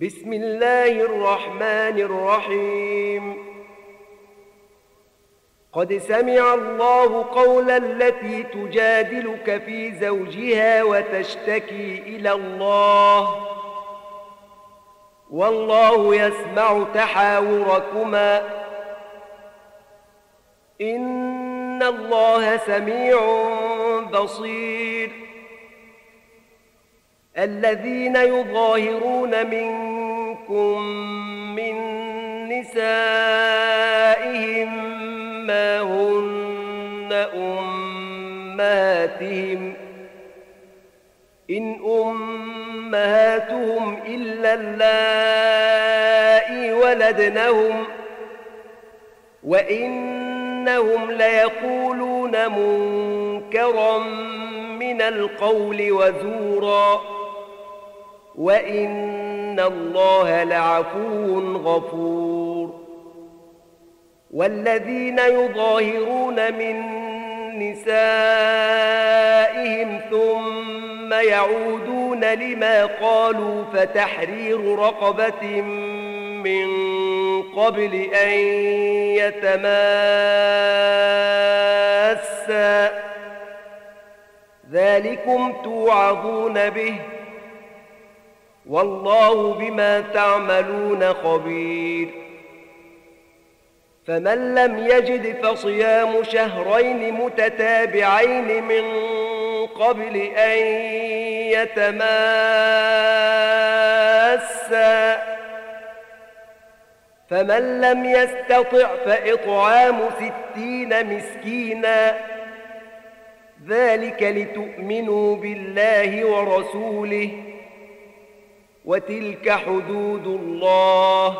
بسم الله الرحمن الرحيم. قد سمع الله قول التي تجادلك في زوجها وتشتكي إلى الله والله يسمع تحاوركما إن الله سميع بصير. الذين يظاهرون منكم من نسائهم ما هن أمهاتهم إن أمهاتهم إلا اللائي ولدنهم وإنهم ليقولون منكرا من القول وزورا وإن الله لعفو غفور. والذين يظاهرون من نسائهم ثم يعودون لما قالوا فتحرير رقبة من قبل أن يتماسا ذلكم توعظون به والله بما تعملون خبير. فمن لم يجد فصيام شهرين متتابعين من قبل أن يتماسا فمن لم يستطع فإطعام 60 مسكينا ذلك لتؤمنوا بالله ورسوله وتلك حدود الله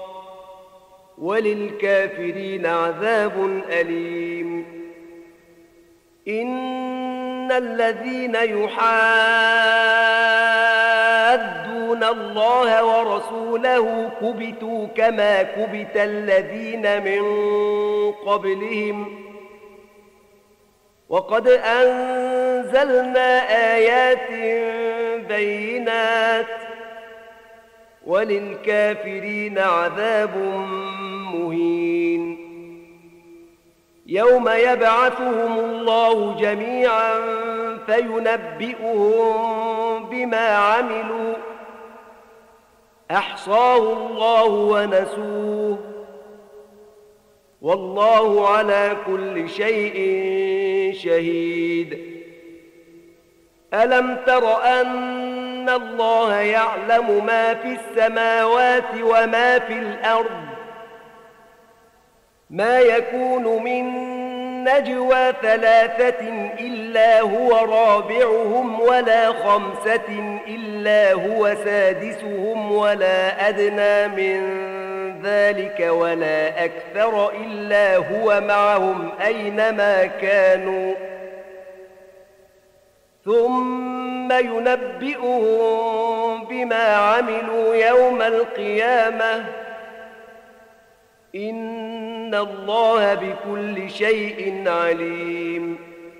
وللكافرين عذاب أليم. إن الذين يحادون الله ورسوله كبتوا كما كبت الذين من قبلهم وقد أنزلنا آيات بينات وللكافرين عذاب مهين. يوم يبعثهم الله جميعا فينبئهم بما عملوا أحصاه الله ونسوه والله على كل شيء شهيد. ألم تر أن الله يعلم ما في السماوات وما في الأرض ما يكون من نجوى 3 إلا هو رابعهم ولا 5 إلا هو سادسهم ولا أدنى من ذلك ولا أكثر إلا هو معهم أينما كانوا ثم ينبئهم بما عملوا يوم القيامة إن الله بكل شيء عليم.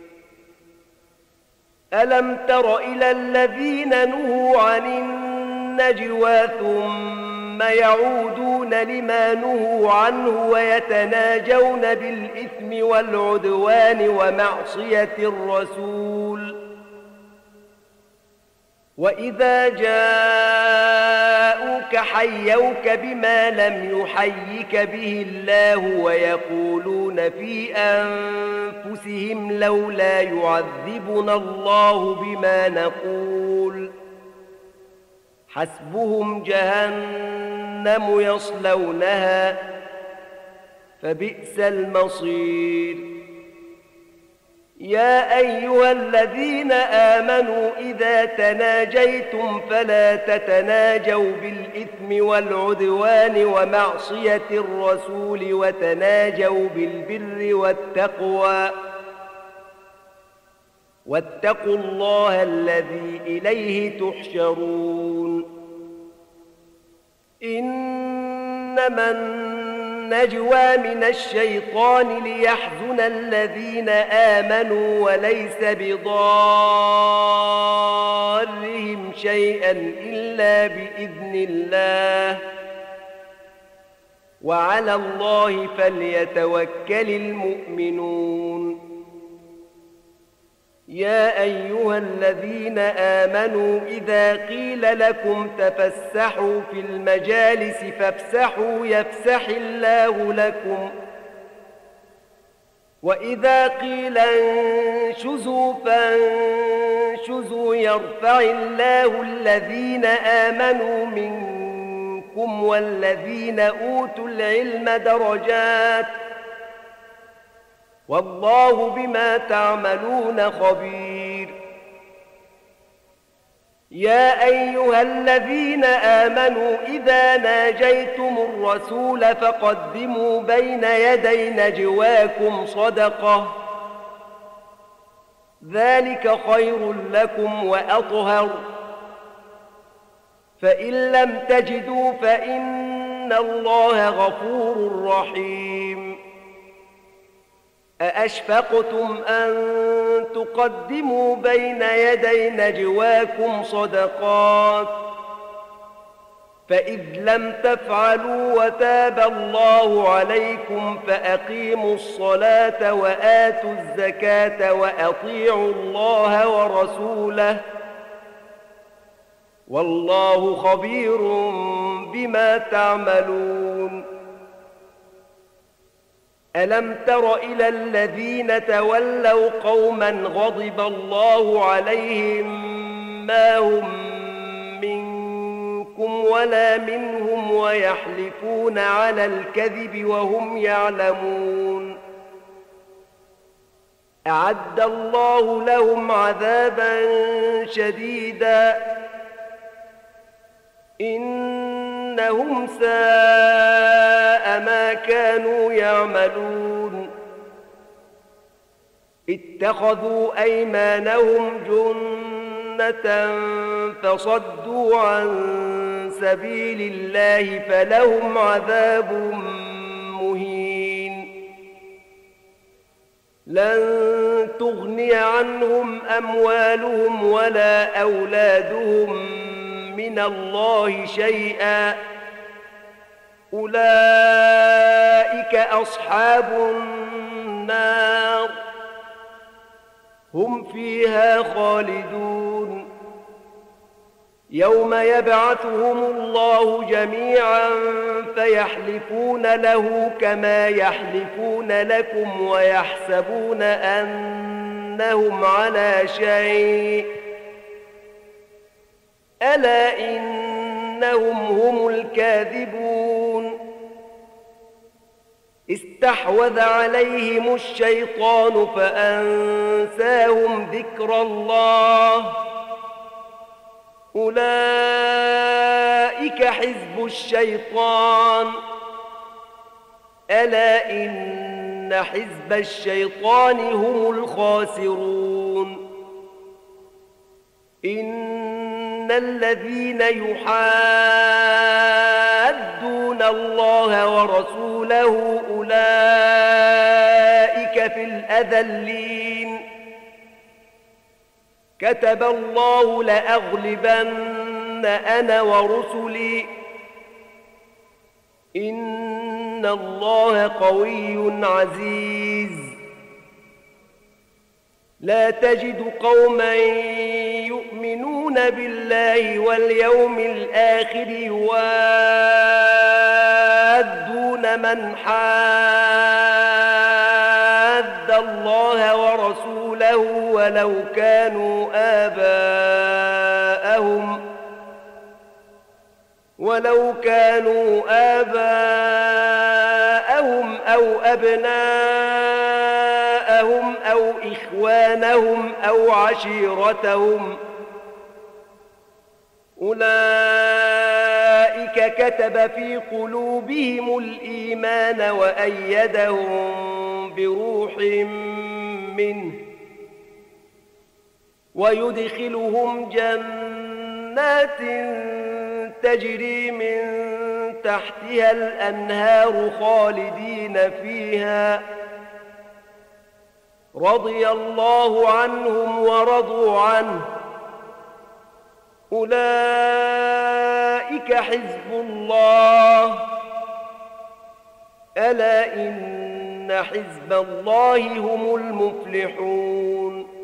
ألم تر إلى الذين نهوا عن النجوى ثم يعودون لما نهوا عنه ويتناجون بالإثم والعدوان ومعصية الرسول وإذا جاءوك حيوك بما لم يحيك به الله ويقولون في أنفسهم لولا يعذبنا الله بما نقول حسبهم جهنم يصلونها فبئس المصير. يا أيها الذين آمنوا إذا تناجيتم فلا تتناجوا بالإثم والعدوان ومعصية الرسول وتناجوا بالبر والتقوى واتقوا الله الذي إليه تحشرون. إنما النجوى من الشيطان ليحزن الذين آمنوا وليس بضار ضارهم شيئا إلا بإذن الله وعلى الله فليتوكل المؤمنون يا أيها الذين آمنوا إذا قيل لكم تفسحوا في المجالس فافسحوا يفسح الله لكم وإذا قيل انشزوا فانشزوا يرفع الله الذين آمنوا منكم والذين أوتوا العلم درجات والله بما تعملون خبير يا أيها الذين آمنوا إذا ناجيتم الرسول فقدموا بين يدي نجواكم صدقة ذلك خير لكم وأطهر فإن لم تجدوا فإن الله غفور رحيم أأشفقتم أن تقدموا بين يدي نجواكم صدقات فإذ لم تفعلوا وتاب الله عليكم فأقيموا الصلاة وآتوا الزكاة وأطيعوا الله ورسوله والله خبير بما تعملون ألم تر إلى الذين تولوا قوما غضب الله عليهم ما هم منكم ولا منهم ويحلفون على الكذب وهم يعلمون أعد الله لهم عذابا شديدا إنهم ساء ما كانوا يعملون اتخذوا أيمانهم جنة فصدوا عن سبيل الله فلهم عذاب مهين لن تغني عنهم أموالهم ولا أولادهم من الله شيئا أولئك أصحاب النار هم فيها خالدون يوم يبعثهم الله جميعا فيحلفون له كما يحلفون لكم ويحسبون أنهم على شيء ألا إنهم هم الكاذبون استحوذ عليهم الشيطان فأنساهم ذكر الله أولئك حزب الشيطان ألا إن حزب الشيطان هم الخاسرون إن الذين يحادون الله ورسوله أولئك في الأذلين كتب الله لأغلبن أنا ورسلي إن الله قوي عزيز لا تجد قوما يؤمنون بالله واليوم الآخر يوادون من حاد الله ورسوله ولو كانوا آباءهم أو أبناءهم أو إخوانهم أو عشيرتهم أولئك كتب في قلوبهم الإيمان وأيدهم بروح منه ويدخلهم جنات تجري من تحتها الأنهار خالدين فيها رضي الله عنهم ورضوا عنه أولئك حزب الله ألا إن حزب الله هم المفلحون